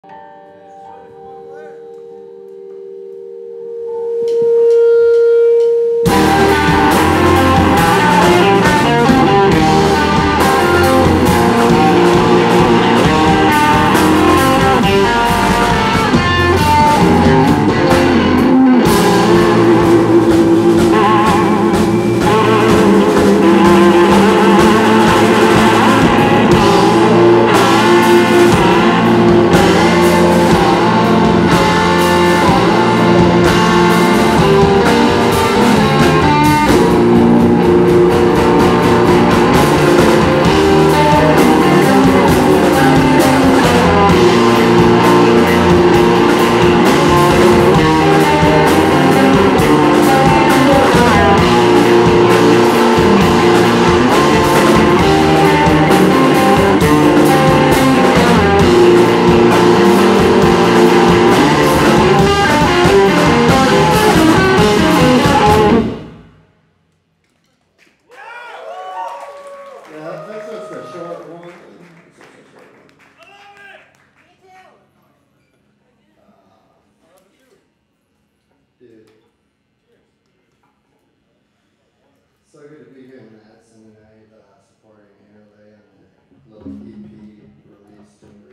So good to be here in Madison tonight, supporting Interlay on their little EP release to